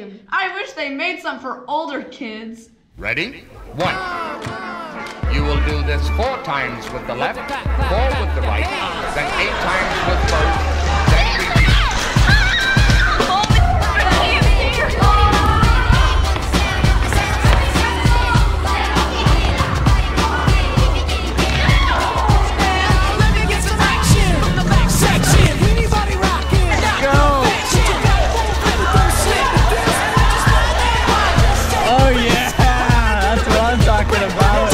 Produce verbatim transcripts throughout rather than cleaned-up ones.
costume. I wish they made some for older kids. Ready? One. You will do this four times with the left, four with the right, then eight times with both, then repeat. Oh yeah, that's what I'm talking about.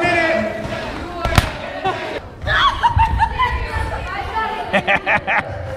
Ha ha ha!